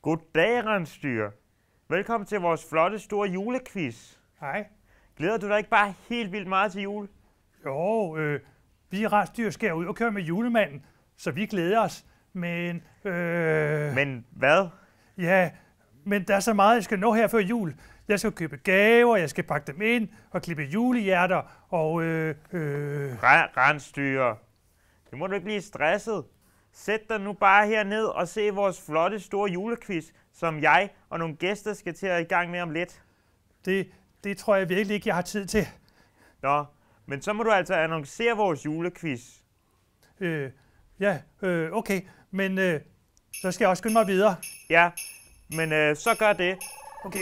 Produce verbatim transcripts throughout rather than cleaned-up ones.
Goddag, rensdyr. Velkommen til vores flotte, store julequiz. Hej. Glæder du dig ikke bare helt vildt meget til jul? Jo, øh, vi rensdyr skal ud og køre med julemanden, så vi glæder os. Men, øh... Men hvad? Ja, men der er så meget, jeg skal nå her før jul. Jeg skal købe gaver, jeg skal pakke dem ind og klippe julehjerter og øh... øh... Rensdyr. Det må du ikke blive stresset. Sæt dig nu bare herned og se vores flotte, store julequiz, som jeg og nogle gæster skal til at i gang med om lidt. Det, det tror jeg virkelig ikke, jeg har tid til. Nå, men så må du altså annoncere vores julequiz. Øh, ja, øh, okay, men øh, så skal jeg også skynde mig videre. Ja, men øh, så gør det. Okay.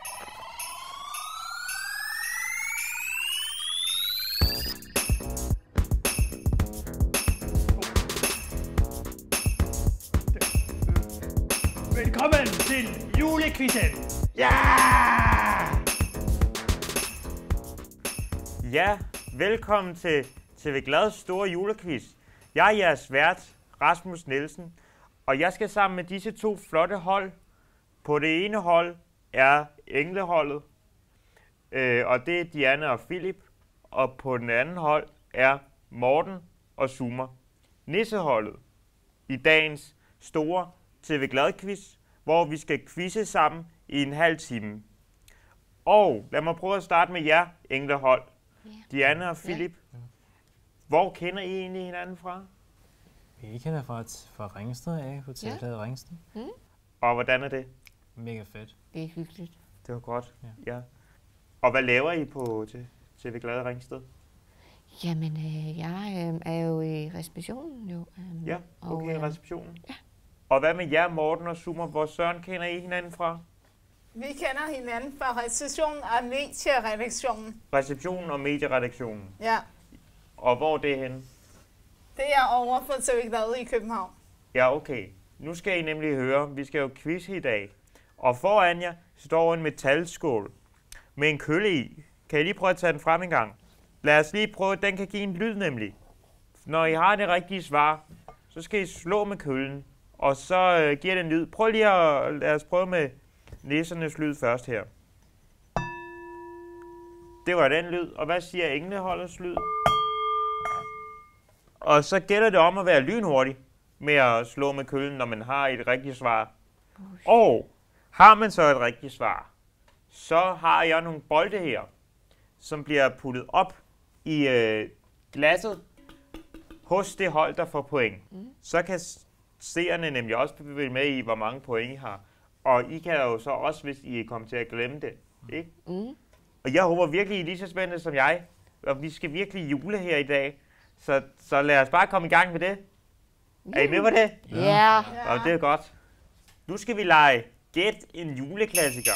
Velkommen til julequizzen! Ja! Ja, velkommen til T V Glads store julequiz. Jeg er jeres vært, Rasmus Nielsen, og jeg skal sammen med disse to flotte hold. På det ene hold er engleholdet, øh, og det er Diana og Philip, og på den anden hold er Morten og Summer. Nisseholdet i dagens store T V Glad quiz, hvor vi skal quizze sammen i en halv time. Og lad mig prøve at starte med jer, englehold. Ja. Diana og Philip. Ja. Hvor kender I egentlig hinanden fra? Vi kender fra, fra Ringsted af, på T V Glad Ringsted. Mm. Og hvordan er det? Mega fedt. Det er hyggeligt. Det var godt, ja. ja. Og hvad laver I på T V Glad Ringsted? Jamen, øh, jeg øh, er jo i receptionen jo. Øh, ja, okay, i receptionen. Ja. Og hvad med jer, Morten og Summer? Hvor søren kender I hinanden fra? Vi kender hinanden fra receptionen og medieredaktionen. Receptionen og medieredaktionen? Ja. Og hvor er det henne? Det er over for T V Glad i København. Ja, okay. Nu skal I nemlig høre, vi skal jo quizze i dag. Og foran jer står en metalskål med en kølle i. Kan I lige prøve at tage den frem en gang? Lad os lige prøve, den kan give en lyd nemlig. Når I har det rigtige svar, så skal I slå med køllen, og så øh, giver den lyd. Prøv lige at lad os prøve med nissernes lyd først her. Det var den lyd. Og hvad siger engleholdets lyd? Og så gælder det om at være lynhurtig med at slå med køllen, når man har et rigtigt svar. Og har man så et rigtigt svar, så har jeg nogle bolde her, som bliver puttet op i øh, glasset hos det hold, der får point. Mm. Så kan seerne nemlig også følge med i, hvor mange point I har. Og I kan jo så også, hvis I kommer til at glemme det. Ikke? Mm. Og jeg håber virkelig, I er lige så spændende som jeg. Og vi skal virkelig jule her i dag. Så, så lad os bare komme i gang med det. Mm. Er I med på det? Ja. Yeah. Ja. Og det er godt. Nu skal vi lege Gæt en juleklassiker.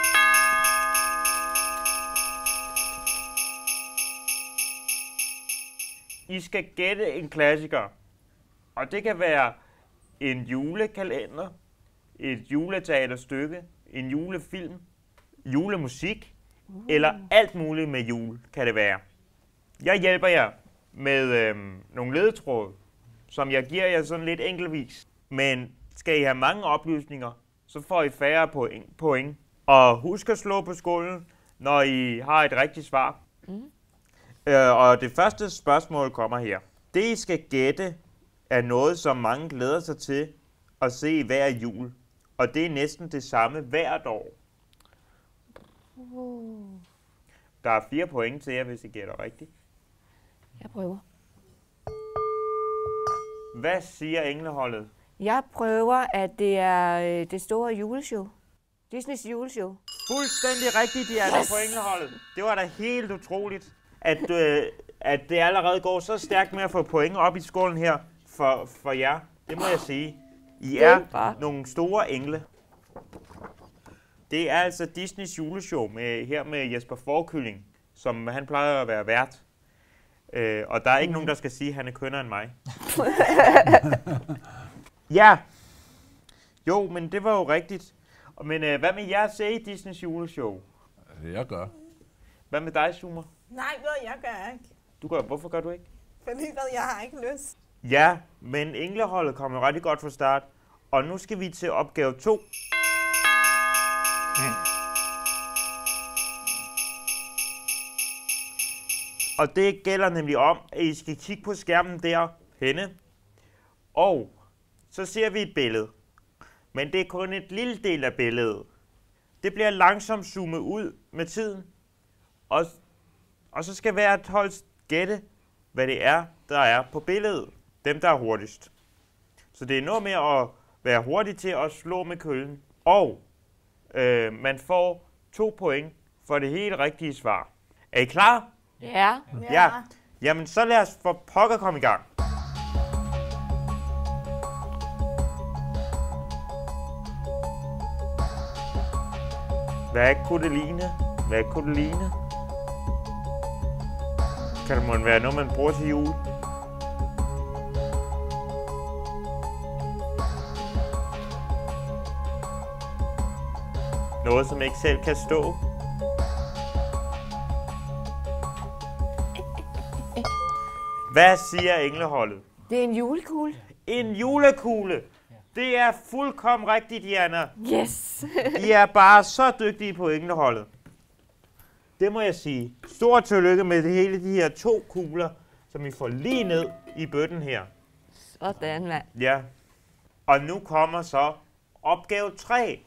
I skal gætte en klassiker. Og det kan være en julekalender, et juleteaterstykke, en julefilm, julemusik, uh. eller alt muligt med jul kan det være. Jeg hjælper jer med øhm, nogle ledetråde, som jeg giver jer sådan lidt enkeltvis. Men skal I have mange oplysninger, så får I færre point. point. Og husk at slå på skålen, når I har et rigtigt svar. Mm. Øh, og det første spørgsmål kommer her. Det I skal gætte er noget, som mange glæder sig til at se hver jul. Og det er næsten det samme hvert år. Uh. Der er fire point til jer, hvis I gætter rigtigt. Jeg prøver. Hvad siger engleholdet? Jeg prøver, at det er øh, det store juleshow. Disneys juleshow. Fuldstændig rigtigt, Diana, yes! På engleholdet. Det var da helt utroligt, at, øh, at det allerede går så stærkt med at få point op i skålen her for, for jer. Det må jeg sige. I er bare nogle store engle. Det er altså Disneys juleshow med, her med Jesper Fårekylling, som han plejer at være vært. Øh, og der er ikke mm. nogen, der skal sige, at han er kønnere end mig. Ja. Jo, men det var jo rigtigt. Men øh, hvad med jer at se Disneys juleshow? Jeg gør. Hvad med dig, Summer? Nej, jeg gør ikke. Du gør. Hvorfor gør du ikke? Fordi jeg har ikke lyst. Ja, men engleholdet kom jo rigtig godt fra start. Og nu skal vi til opgave to. Og det gælder nemlig om, at I skal kigge på skærmen der henne. Og så ser vi et billede. Men det er kun et lille del af billedet. Det bliver langsomt zoomet ud med tiden. Og, og så skal hvert hold gætte, hvad det er, der er på billedet. Dem, der er hurtigst. Så det er noget med at være hurtig til at slå med køllen. Og øh, man får to point for det helt rigtige svar. Er I klar? Ja. Ja. Jamen, så lad os for pokker komme i gang. Hvad kunne det ligne? Hvad kunne det ligne? Kan det måtte være noget, man bruger til jul? Noget, som ikke selv kan stå? Hvad siger engleholdet? Det er en julekugle. En julekugle! Det er fuldkommen rigtigt, Diana. Yes. I er bare så dygtige på engleholdet. Det må jeg sige. Stort tillykke med det hele de her to kugler, som I får lige ned i bøtten her. Sådan, mand. Ja. Og nu kommer så opgave tre.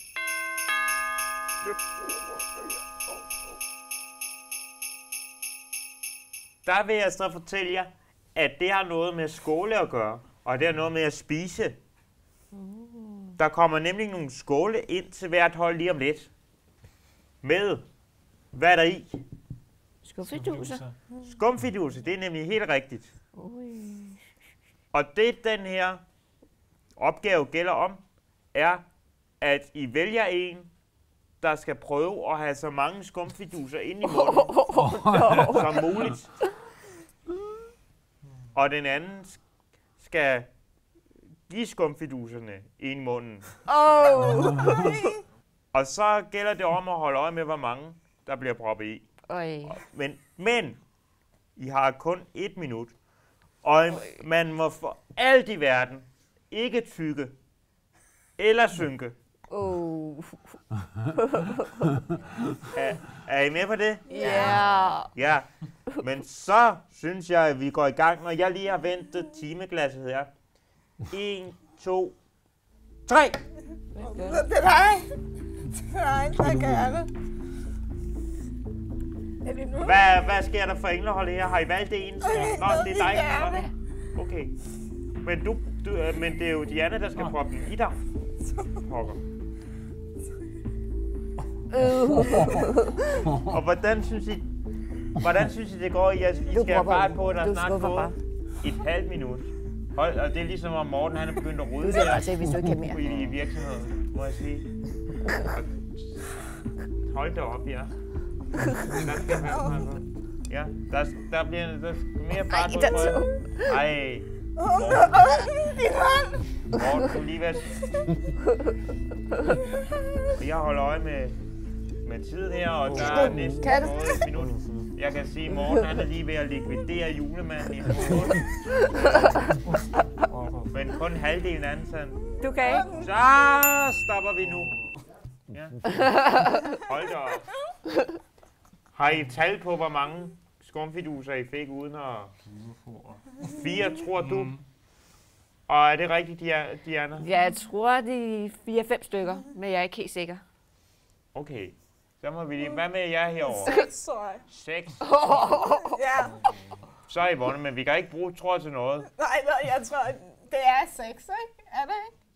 Der vil jeg så fortælle jer, at det har noget med skåle at gøre, og det har noget med at spise. Der kommer nemlig nogle skåle ind til hvert hold lige om lidt. Med, hvad er der i? Skumfiduser. Skumfiduse, det er nemlig helt rigtigt. Ui. Og det, den her opgave gælder om, er, at I vælger en, der skal prøve at have så mange skumfiduser ind i munden som muligt. Og den anden skal give skumfiduserne ind i munden. Oh. Og så gælder det om at holde øje med, hvor mange der bliver proppet i. Oi. Men, men I har kun et minut. Og man må for alt i verden ikke tykke eller synke. Oh. Er, er I med på det? Ja. Ja. Men så synes jeg, at vi går i gang, når jeg lige har ventet timeglasset her. En, to, tre! Det er dig. Det er dig, der gør det. Er det nu? Hvad, hvad sker der for englehold her? Har I valgt det ene? Nå, det er dig. Ja. Okay. Men, du, du, øh, men det er jo Diana, der skal proppe den i dig. Pokker. Og hvordan synes I, hvordan synes I det går? I, I skal have fart på, der er snart gået et halvt minut. Hold, og det er ligesom om Morten han er begyndt at rydde Du skal bare se, hvis du ikke kan mere. i, i virksomheden, må jeg sige. Hold da op, ja. Der skal være, ja, der, der bliver der mere fart på. Ej, der så. Ej. Morten, du lige være. Jeg holder øje med, med tid her, og der er næsten gået et minut. Jeg kan sige, at Morten han er lige ved at likvidere julemanden i hovedet. Men kun halvdelen af den. Du kan ikke. Så stopper vi nu. Ja. Hold da op. Har I tal på, hvor mange skumfiduser I fik uden at... Fire, tror du? Og er det rigtigt, Diana? Jeg tror, de er fire-fem stykker, men jeg er ikke helt sikker. Okay. Så må vi lige... Hvad med jer herovre? Seks, tror jeg. Seks. Ja. Så er I vundet, men vi kan ikke bruge tråd til noget. Nej, nej, jeg tror, det er seks, ikke? Er det ikke?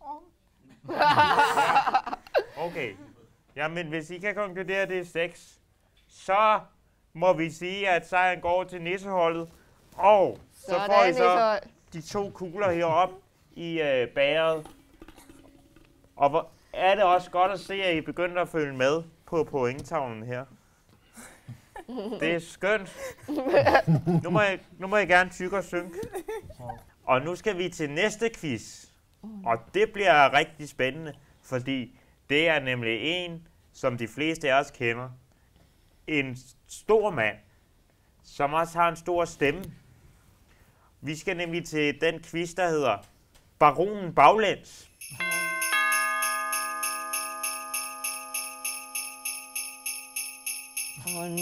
Oh. Okay. Jamen, hvis I kan konkludere, at det er seks, så må vi sige, at sejren går til nisseholdet. Og så får I så de to kugler heroppe i øh, bæret. Og hvor er det også godt at se, at I begynder at følge med på pointtavlen her. Det er skønt. Nu må jeg, nu må jeg gerne tykke og synke. Og nu skal vi til næste quiz. Og det bliver rigtig spændende, fordi det er nemlig en, som de fleste af os kender. En stor mand, som også har en stor stemme. Vi skal nemlig til den quiz, der hedder Baronen Baglæns. Åh, oh,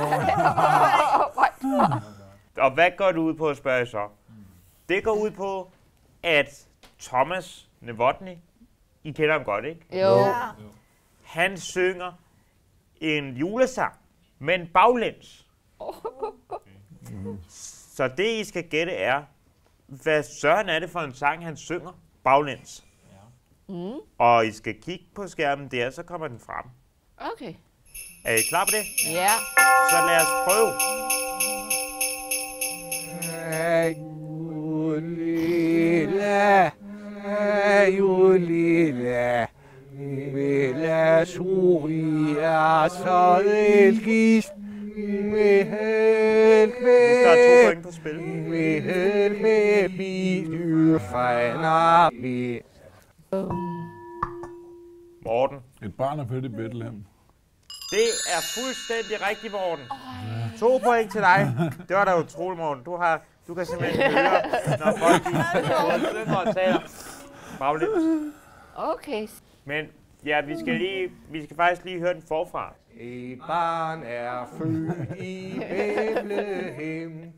nej. Og hvad går det ud på, spørger jeg så? Det går ud på, at Thomas Novotny, I kender ham godt, ikke? Jo. Ja. Han synger en julesang, men baglæns. Så det, I skal gætte, er, hvad søren er det for en sang, han synger baglæns? Mm. Og I skal kigge på skærmen der, så kommer den frem. Okay. Er I klar på det? Ja. Så lad os prøve. Julila, julila, Milla Soria, så elgis, med held, Der er to med, point på spil. med held, med bil, fejner vi. Morten. Et barn er født i Bethlehem. Det er fuldstændig rigtigt, Morten. To point til dig. Det var da utroligt, Morten. Du, har, du kan simpelthen høre, når folk de både synger og taler baglæns. Okay. Men ja, vi skal, lige, vi skal faktisk lige høre den forfra. Et barn er født i Bethlehem,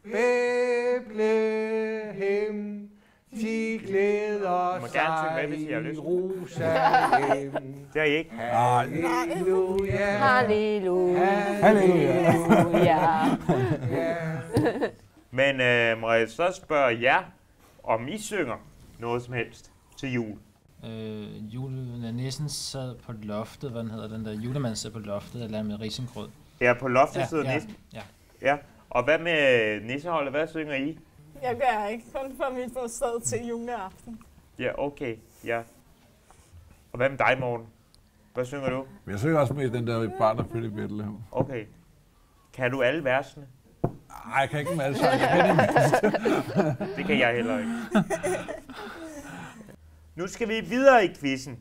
Bethlehem. De glæder må gerne synge med, sig hvis I har i lyst. Jerusalem. Det har I ikke. Halleluja. Halleluja. Halleluja. Halleluja. Men øh, må jeg så spørge jer, om I synger noget som helst til jul? Øh, jule, nissen sad på loftet, hvad den hedder, den der julemand sad på loftet, eller med risengrød. Ja, på loftet Ja, sidder ja, nissen. ja. Ja. Og hvad med nisseholdet? Hvad synger I? Jeg gør ikke kun for mit bosted til juleaften. Ja, okay. Ja. Og hvad med dig, Morten? Hvad synger du? Men jeg synger også med den der et barn er født i Bethlehem. Okay. Kan du alle versene? Nej, jeg kan ikke med alle sange. Jeg kan det Det kan jeg heller ikke. Nu skal vi videre i quizzen.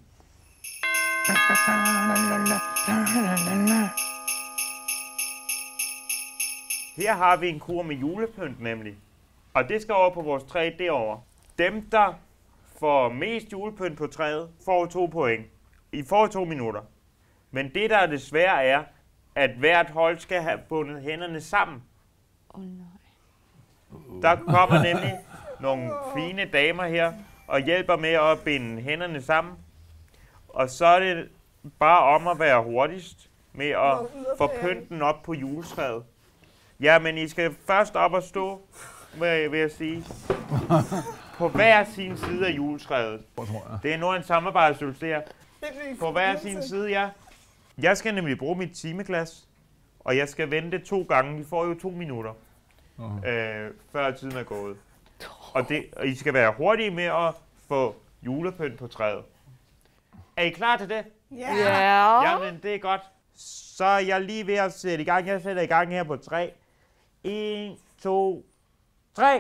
Her har vi en kur med julepynt nemlig. Og det skal over på vores træ derovre. Dem, der får mest julepynt på træet, får to point. I får to minutter. Men det, der desværre er, at hvert hold skal have bundet hænderne sammen. Åh, oh, nej. Der kommer nemlig nogle fine damer her og hjælper med at binde hænderne sammen. Og så er det bare om at være hurtigst med at få pynten op på juletræet. Ja, men I skal først op og stå, vil jeg sige, på hver sin side af juletræet. Det er nu en samarbejdsøvelse her. På hver sin side, ja. Jeg skal nemlig bruge mit timeglas, og jeg skal vente to gange. Vi får jo to minutter, uh-huh. øh, før tiden er gået. Og, det, og I skal være hurtige med at få julepynt på træet. Er I klar til det? Ja. Ja. Jamen, det er godt. Så er jeg lige ved at sætte i gang. Jeg sætter i gang her på tre. En, to, tre.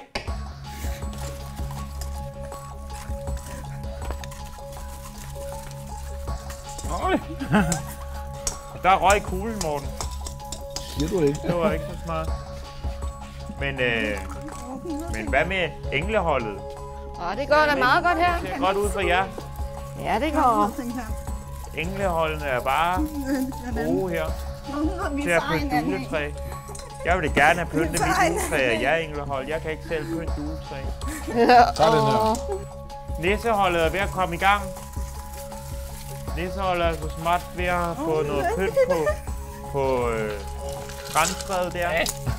Der røg kuglen, Morten. Siger du ikke? Det var ikke så smart. Men, øh, men hvad med engleholdet? Åh, det går da meget godt her. Det ser godt ud for jer. Ja, det går. Engleholdene er bare gode her til at pynte juletræ. Jeg vil da gerne have pyntet mit juletræ af jer, englehold. Jeg kan ikke selv pynte juletræ. Tag den her. Nisseholdet er ved at komme i gang. Nisseholdet er altså småt ved at få noget pynt på, på øh, græntræet der.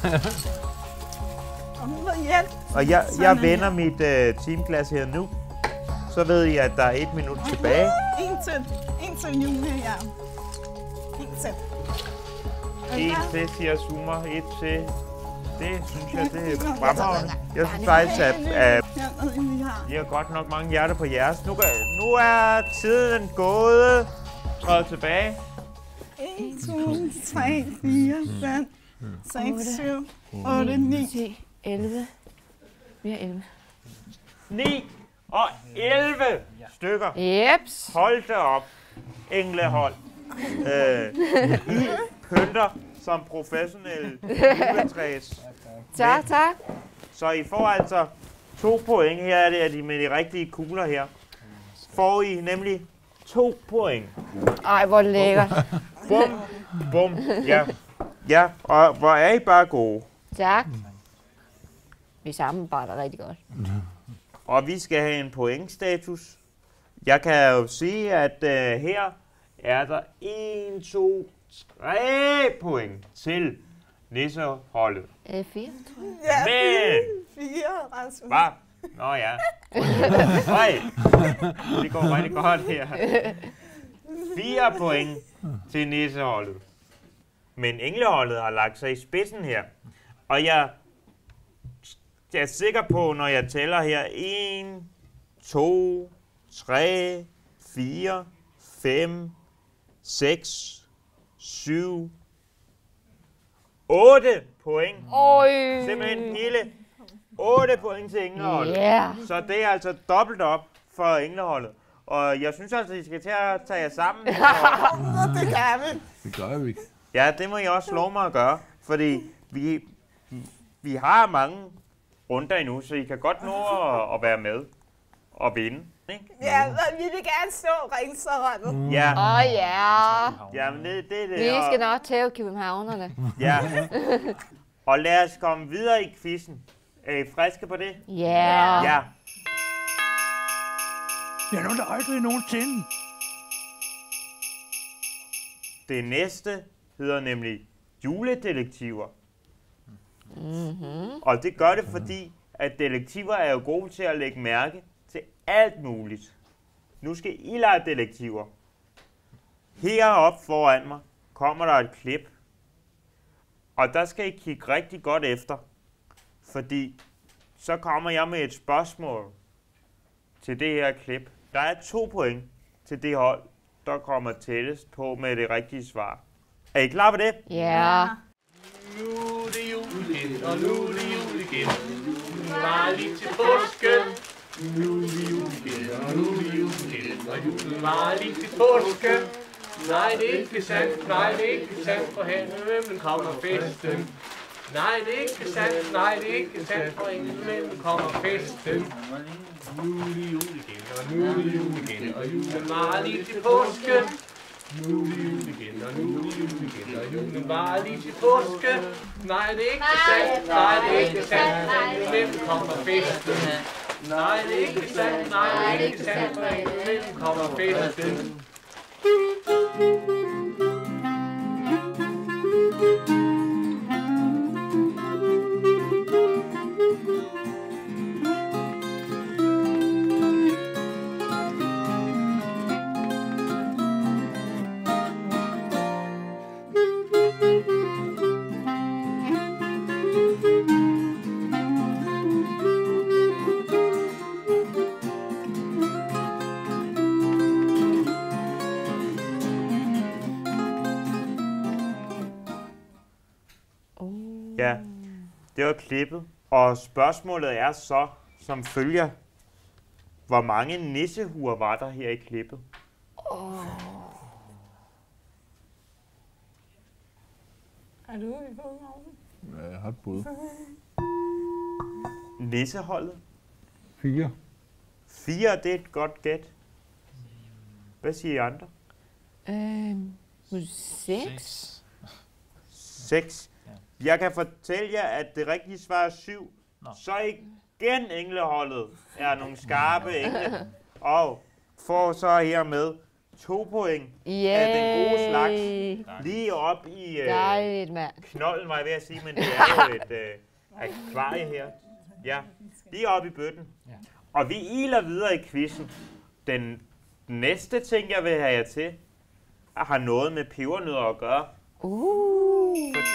Og jeg, jeg vender mit øh, teamglas her nu. Så ved I, at der er et minut tilbage. En til. En til jule, ja. En til. En til, siger Zoomer. Et til. Det synes jeg, det er fremragende. Jeg synes faktisk, at, at I har godt nok mange hjerter på jeres. Nu, nu er tiden gået. Træd tilbage. en, to, tre, fire, fem, seks, syv, otte, ni. ti, elleve. Vi har elleve. ni og elleve stykker. Jeps. Hold da op, englehold. Øh, I pynter som professionelle juletræs. Tak, tak. Så I får altså to point her, er det er de med de rigtige kugler her. får I nemlig to point. Ej, hvor lækkert. Bum, bum. Ja, ja, og hvor er I bare gode. Tak. Vi samarbejder rigtig godt. Og vi skal have en pointstatus. Jeg kan jo sige, at uh, her er der en, to, tre point til nisseholdet. Øh, fire, tror jeg. Ja, Men, fire, Rasmus. hvad? Nå ja. Høj. Det går rigtig godt her. Fire point til nisseholdet. Men engleholdet har lagt sig i spidsen her. Og jeg, jeg er sikker på, når jeg tæller her, en, to, tre, fire, fem, seks, syv, otte point. Øj. Simpelthen hele otte point til engleholdet. Yeah. Så det er altså dobbelt op for engleholdet. Og jeg synes altså, I skal til at tage jer sammen. Og, Det kan vi. Det gør vi ikke. ja, det må I også love mig at gøre. Fordi vi, vi har mange runder endnu, så I kan godt nå at, at være med og vinde. Ikke? Ja, og vi vil gerne stå ringserholdet. Ja, Åh oh, ja. ja, men det det. det Vi og, skal nok tæve københavnerne. ja. Og lad os komme videre i quizzen. Er I friske på det? Ja. Ja. Jeg nåede aldrig nogensinde. Det næste hedder nemlig juledetektiver. Mm-hmm. Og det gør det, fordi at detektiver er jo gode til at lægge mærke til alt muligt. Nu skal I lege detektiver. Heroppe foran mig kommer der et klip. Og der skal I kigge rigtig godt efter. Fordi så kommer jeg med et spørgsmål til det her klip. Der er to point til det hold, der kommer tættest på med det rigtige svar. Er I klar på det? Ja. Nu er det jul igen, og nu er det jul igen. Bare lige til påsken. Nu er det jul igen, og nu er det jul igen. Og julen var lige til påsken. Nej, det er ikke sandt, nej, det er ikke sandt, for himlen kommer festen. Nej, det er ikke sandt, nej, det er ikke sandt, for himlen kommer festen. Nu er det jul igen, og nu er det jul igen. Og julen var lige til påsken. Nu er det jul igen, og nu er det jul igen, og julen var lige til påske. Nej, det er ikke sandt, nej, det er ikke sandt, for hvem kommer festen. Nej, det er ikke sandt, nej, det er ikke sandt, for hvem kommer festen. Ja, det var klippet. Og spørgsmålet er så som følger. Hvor mange nissehuer var der her i klippet? Er du i fodvognen? Ja, jeg har et bud. Nisseholdet? Fire. Fire, det er et godt gæt. Hvad siger I andre? Øhm, seks? Seks. Jeg kan fortælle jer, at det rigtige svar er syv. Nå. Så igen engleholdet er nogle skarpe engle. Og får så hermed to point Yay. af den gode slags. Lige op i øh, Dejligt, mand. knolden, var jeg ved at sige, men det er jo et øh, akvarie her. Ja, lige op i bøtten. Ja. Og vi iler videre i quizzen. Den næste ting, jeg vil have jer til, har noget med pebernødder at gøre. Uh. Fordi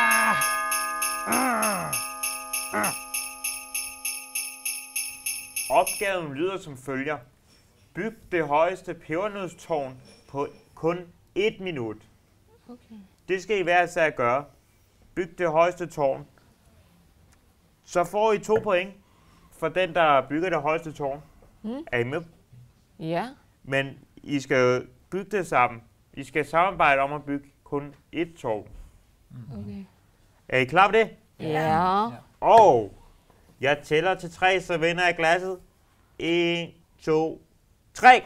opgaven lyder som følger. Byg det højeste pebernødstårn på kun et minut. Okay. Det skal I hver især gøre. Byg det højeste tårn. Så får I to point for den, der bygger det højeste tårn. Mm. Er I med? Ja. Men I skal jo bygge det sammen. I skal samarbejde om at bygge kun et tårn. Okay. Er I klar på det? Ja. Og jeg tæller til tre, så vender jeg glasset. En, to, tre.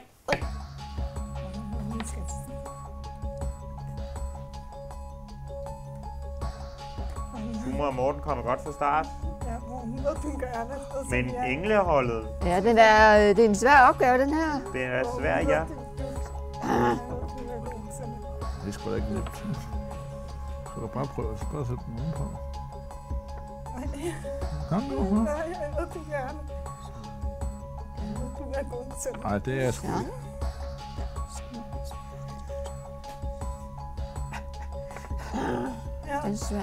Zoomer og Morten kommer godt fra start. Ja, Morten, ved du gør det. Men engleholdet, Ja, den er, det er en svær opgave, den her. det er svært, ja. Det er sgu da ikke nemt. Så du bare prøve, så bare sætte den udenpå. Kom nu. Nej, jeg ved, du gør det. Du er god til det. Nej, det er jeg sgu Ja. ikke. Den er svær.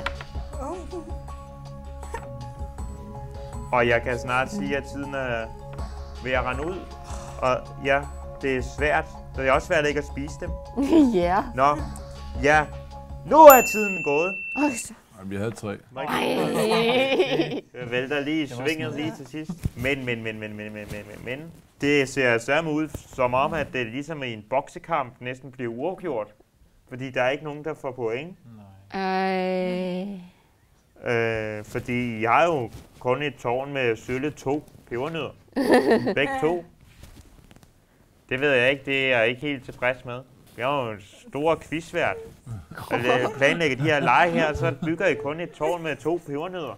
Og jeg kan snart sige, at tiden er ved at rende ud. Og ja, det er svært. Det er også svært ikke at spise dem. Ja. Nå, ja. Nu er tiden gået. Øj, så- Nej, vi havde tre. Ej. Jeg vælter lige svinget lige til sidst. Men, men, men, men, men, men, men, men, men. Det ser sørme ud som om, at det ligesom i en boksekamp næsten bliver uafgjort. Fordi der er ikke nogen, der får point. Ej. Øh, fordi jeg har jo kun et tårn med sølle to pebernødder. Begge to. Det ved jeg ikke, det er jeg ikke helt tilfreds med. Jeg er jo en stor quizvært. Jeg planlægger de her lege her, så bygger I kun et tårn med to pebernødder.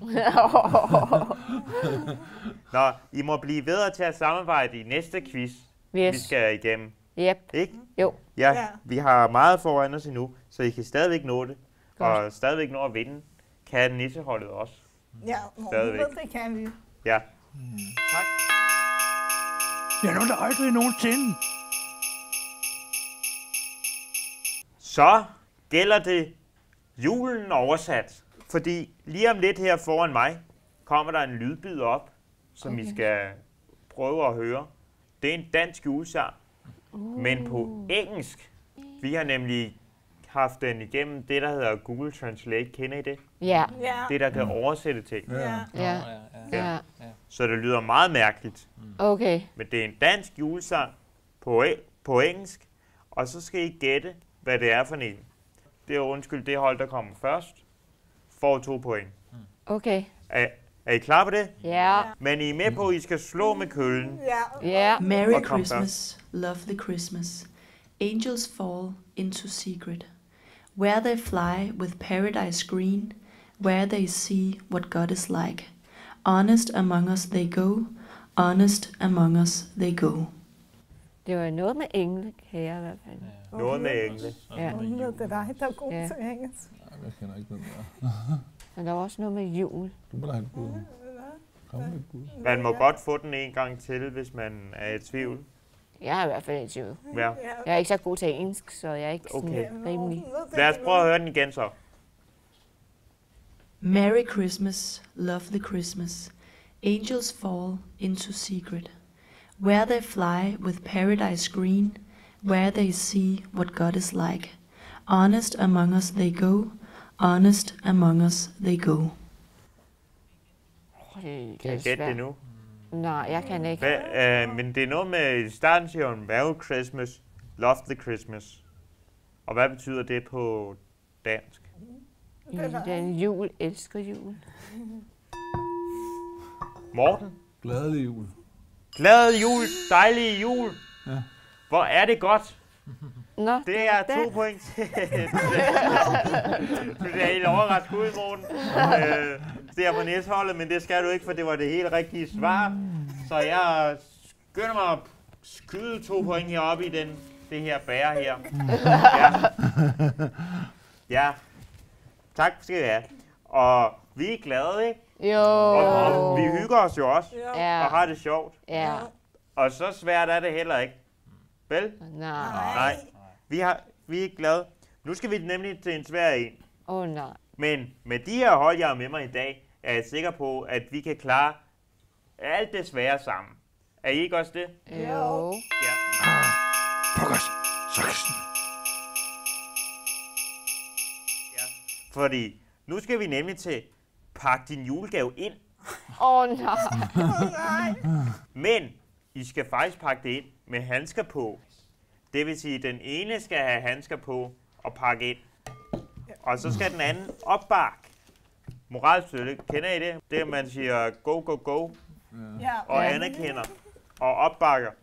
Nå, I må blive bedre til at samarbejde i næste quiz, vi Yes. skal igennem. Yep. Ikke? Jo. Ja, Ja. vi har meget foran os endnu, så I kan stadigvæk nå det. Godt. Og stadigvæk nå at vinde. Kan nisseholdet også. Ja, Morten, Stadigvæk. ved, det kan vi. Ja. Tak. Jeg når aldrig nogensinde. Så gælder det julen oversat. Fordi lige om lidt her foran mig, kommer der en lydbid op, som okay. I skal prøve at høre. Det er en dansk julesang, uh. men på engelsk. Vi har nemlig haft den igennem det, der hedder Google Translate. Kender I det? Ja. Ja. Det, der kan oversætte ting. Ja. Ja. ja, Ja. Så det lyder meget mærkeligt. Okay. Men det er en dansk julesang på, på engelsk, og så skal I gætte, hvad det er for en. Det er undskyld, det hold, der kommer først, får to point. Okay. Er, er I klar på det? Ja. Men I er med på, at I skal slå med køllen. Ja. Ja. Merry Og kom Christmas, lovely Christmas. Angels fall into secret. Where they fly with paradise green, where they see what God is like. Honest among us they go, honest among us they go. Det var noget med engle, kan jeg i hvert fald. Noget med engle. Ja. Morten, ved, det er dig, der er god Ja. til engelsk. Nej, jeg kender ikke den der. Og der var også noget med jul. Du må da have et bud. Kom med et bud. Man må godt få den en gang til, hvis man er i tvivl. Jeg er i hvert fald i tvivl. Ja. Jeg er ikke så god til engelsk, så jeg er ikke sådan Okay. rimelig. Lad os prøve at høre den igen så. Merry Christmas, lovely Christmas. Angels fall into secret. Where they fly with paradise green, where they see what God is like. Honest among us they go, honest among us they go. Oh, det, Kan I det er gætte det svært. nu? Nej, jeg kan ikke. Hva, øh, men det er noget med, i starten siger hun, Merry Christmas, Love the Christmas. Og hvad betyder det på dansk? Den jul elsker jul. Morten? Glædelig jul. Glad jul, dejlig jul. Ja. Hvor er det godt. Nå, Det er to den. point til. Du er helt overrasket ud, Morten. Øh, det er på næstholdet, men det skal du ikke, for det var det helt rigtige svar. Så jeg skynder mig at skyde to point heroppe i den, det her bære her. Ja. Ja. Tak skal I have. Og vi er glade, ikke? Jo. Og, og vi hygger os jo også, Ja. og har det sjovt. Ja. Og så svært er det heller ikke. Vel? Nej. Nej. Vi, har, vi er glade. Nu skal vi nemlig til en svær en. Åh oh, nej. Men med de her hold, jeg har med mig i dag, er jeg sikker på, at vi kan klare alt det svære sammen. Er I ikke også det? Jo. Ja. Pokkers. Saksen. Ja. Fordi nu skal vi nemlig til pak din julegave ind. Åh oh, nej. Men I skal faktisk pakke det ind med handsker på. Det vil sige, at den ene skal have handsker på og pakke ind. Og så skal den anden opbakke. Moralstøtte, kender I det? Det er, man siger go, go, go Ja. og Ja. anerkender og opbakker.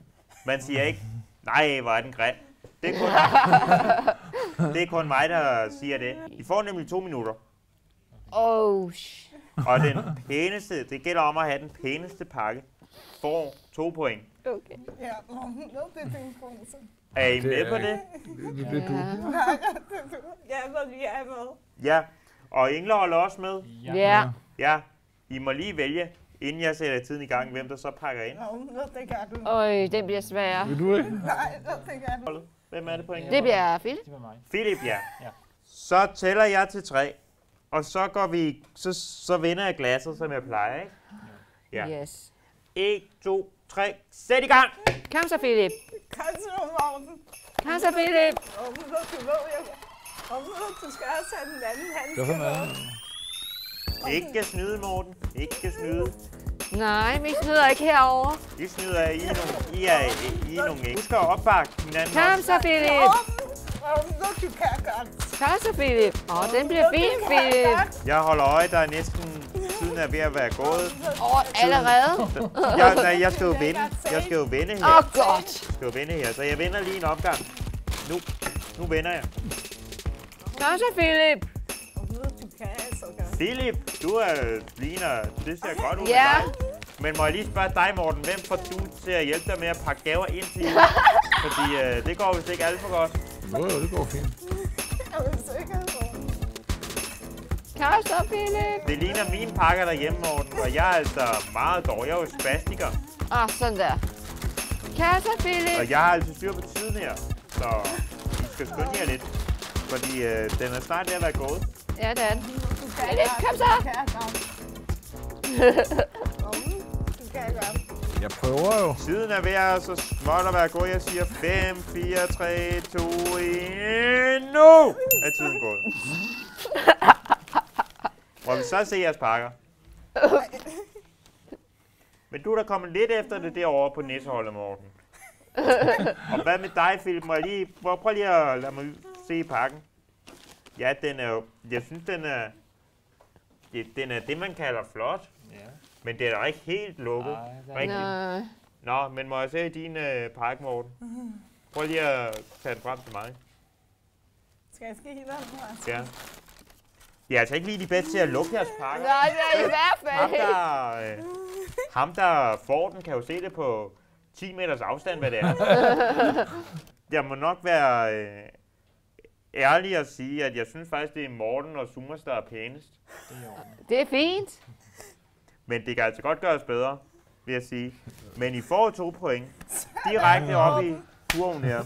Man siger ikke, nej, hvor er den grim. Det er kun, det er kun mig, der siger det. I får nemlig to minutter. Oh, Og den pæneste, det gælder om at have den pæneste pakke, får to point. okay. Ja, morgen, det er din pose. Er I Det med er- på det? Det, det er du. Ja, hvor vi er med. Ja. Og Engle holder også med. Ja. Ja. I må lige vælge, inden jeg sætter tiden i gang, hvem der så pakker ind. Nå, det gør du. Øj, det bliver sværere. Vil du ikke? Nej, det gør du. Hvem er det på Engle? Det bliver Philip. Det var mig. Philip, ja. Ja. Så tæller jeg til tre. Og så går vi, så, så vinder jeg glasset, som jeg plejer, ikke? Ja. Yes. en, to, tre, sæt i gang! Kom så, Philip. Kom så, Morten. Kom så, Philip. Om du ved, jeg... Om du skal også have den anden handske. Det er for meget. Ikke snyde, Morten. Ikke snyde. Nej, vi snyder ikke herovre. I snyder, I er nogle, I er, I er nogle ikke. Husk at opbakke hinanden. Kom så, Philip. Om du kan godt. Kom så, Philip. Åh, den bliver fin, Philip. Jeg holder øje, der er næsten tiden er ved at være gået. Åh, allerede? Jeg, nej, jeg skal jo vinde. Jeg skal jo vinde her. Åh, godt. Jeg skal jo vinde her, så jeg vinder lige en opgang. Nu, nu vinder jeg. Kom så, Philip. Om du kan så godt. Philip, du er ligner, det ser godt ud Ja. med dig. Men må jeg lige spørge dig, Morten, hvem får du til at hjælpe dig med at pakke gaver ind til jul? Fordi øh, det går vist ikke alt for godt. Jo, jo, det går fint. Jeg er sikker på. Kom så, Philip. Det ligner mine pakker derhjemme, Morten, og jeg er altså meget dårlig. Jeg er jo spastiker, Åh, sådan der. Kom så, Philip. og jeg har altså styr på tiden her. Så I skal skynde jer lidt, fordi øh, den er snart ved at være gået. Ja, det er den. Philip, kom så. Du kan godt. Om du kan godt. Jeg prøver jo. Tiden er ved at så småt at være gået. Jeg siger fem, fire, tre, to, et. Nu er tiden gået. Må vi så se jeres pakker? Men du er da kommet lidt efter det derovre på nisseholdet, Morten. Og hvad med dig, Philip? Må jeg lige, prøv, prøv lige at lade mig se pakken. Ja, den er jo, jeg synes, den er, det, den er det, man kalder flot. Ja. Men det er da ikke helt lukket. Nej, det er Rigtigt. Nå. Nå, men må jeg se din øh, pakke, Morten? Prøv lige at tage den frem til mig. Skal jeg skille dig? Ja. Jeg er altså ikke lige de bedste til at lukke jeres pakker. Nej, det er i hvert Ham fald. der, øh, ham, der får den, kan jo se det på ti meters afstand, hvad det er. Jeg må nok være øh, ærlig at sige, at jeg synes faktisk, det er Morten og Sumas, der er pænest. Det er i orden. Det er fint. Men det kan altså godt gøres bedre, vil jeg sige. Men I får to point direkte op i kurven her.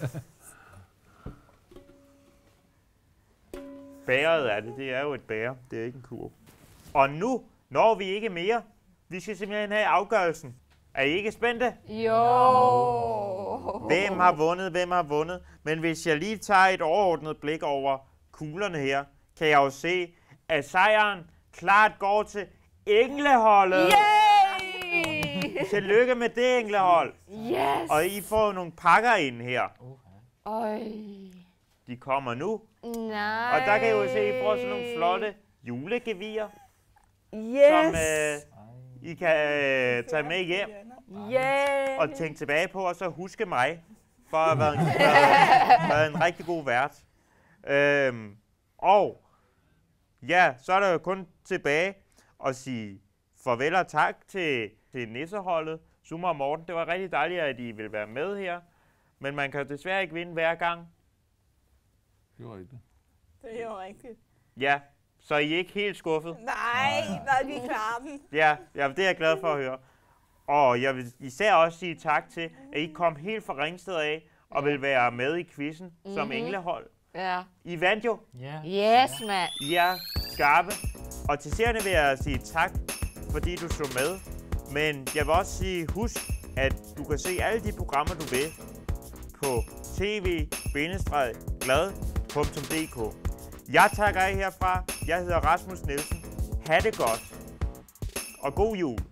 Bæret er det. Det er jo et bære. Det er ikke en kurv. Og nu når vi ikke mere. Vi skal simpelthen have afgørelsen. Er I ikke spændte? Jo. Hvem har vundet? Hvem har vundet? Men hvis jeg lige tager et overordnet blik over kuglerne her, kan jeg jo se, at sejren klart går til Engleholdet. Yay! Tillykke med det, Englehold. Yes. Og I får nogle pakker ind her. Øj. De kommer nu. Nej. Og der kan I jo se, at I får sådan nogle flotte julegevier, Yes. som øh, I kan øh, tage med hjem Yeah. og tænke tilbage på, og så huske mig for at have været en, været, været en rigtig god vært. Øhm, og ja, så er der jo kun tilbage at sige farvel og tak til, til nisseholdet, Suma og Morten. Det var rigtig dejligt, at I ville være med her, men man kan desværre ikke vinde hver gang. Det var rigtigt. Det er jo rigtigt. Ja, så I er ikke helt skuffet. Nej, når vi klarer den. Ja, ja, det er jeg glad for at høre. Og jeg vil især også sige tak til, at I kom helt fra Ringsted af og vil være med i quizzen mm-hmm. som englehold. Ja. I vandt jo. Ja. Yes, mand. I er skarpe. Og til seerne vil jeg sige tak, fordi du så med. Men jeg vil også sige, husk, at du kan se alle de programmer, du vil på t v bindestreg glad punktum d k. Jeg takker af herfra. Jeg hedder Rasmus Nielsen. Ha' det godt. Og god jul.